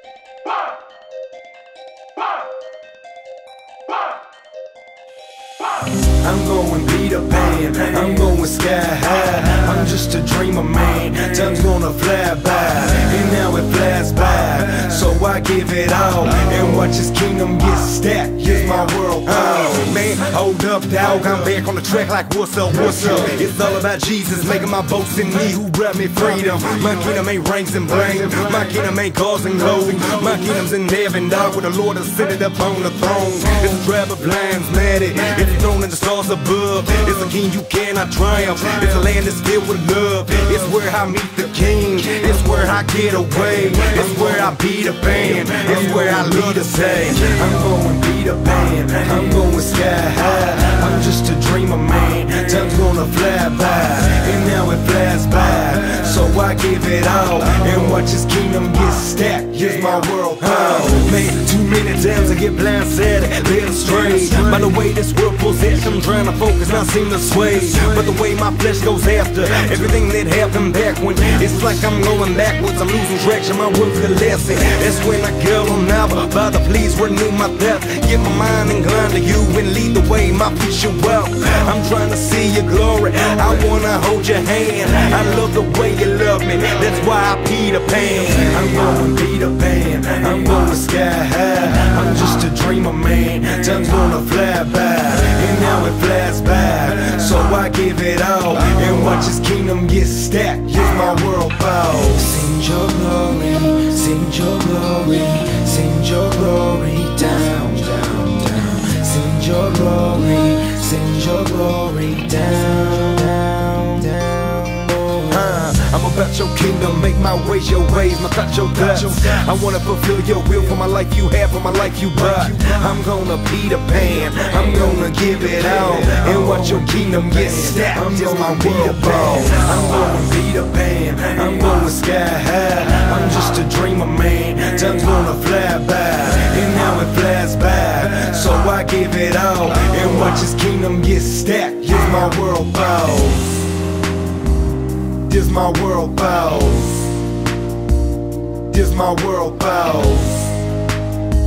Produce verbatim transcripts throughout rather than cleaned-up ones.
I'm going PeterPan, I'm going sky high. I'm just a dreamer, man. Time's gonna fly by, and now it flies by. So I give it all and watch his kingdom get stacked. Here's my world. Oh man, hold up, dog. I'm back on the track like what's up, what's up? It's all about Jesus, making my boast in me who brought me freedom. My kingdom ain't ranks and blame. My kingdom ain't cars and gold. My kingdom's in heaven, dog, where the Lord has seated up on the throne. It's a tribe of lions, matted. It's a throne in the stars above. It's a king you cannot triumph. It's a land that's filled with love. It's where I meet the king. It's where I get away. It's where I be the band. It's where I lead a day. I'm going PeterPan. I'm going sky high. I'm just a dreamer, man. Time's gonna fly by, and now it flies by. So I give it all and watch his kingdom get stacked. Here's my world. Oh man, too many times I get blindsided, led astray by the way this world possessed. I'm trying to focus, not seem to sway, but the way my flesh goes after everything that happened back when it's like I'm going backwards. I'm losing traction, my world's a lesson. That's when I go on never. Father, please renew my depth. Get my mind inclined to you and lead the way. My feet should walk. I'm trying to see your glory. I wanna hold your hand. I love the way you love me. That's why I PeterPan. I'm going PeterPan. I'm going sky high. I'm just a dreamer, man. Time's gonna fly by, and now it flies by. So I give it all and watch his kingdom get stacked. Here's my world bow. Sing your glory, sing your glory, sing your glory down, down, down. Sing your glory, sing your glory down, down, down. Uh, I'm about your kingdom, make my ways your ways, my thoughts your thoughts. I wanna fulfill your will for my life you have, for my life you bought. I'm gonna PeterPan, I'm gonna give it all and watch your kingdom get stacked. I'm just my PeterPan. I'm going PeterPan, I'm going sky high. I'm just a dreamer, man. Time's gonna fly by, and now it flies by. So I give it all and watch his kingdom get stacked. Here's my world bows. This my world bows. This my world bows.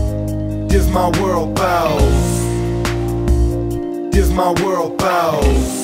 This my world bows. This my world bows.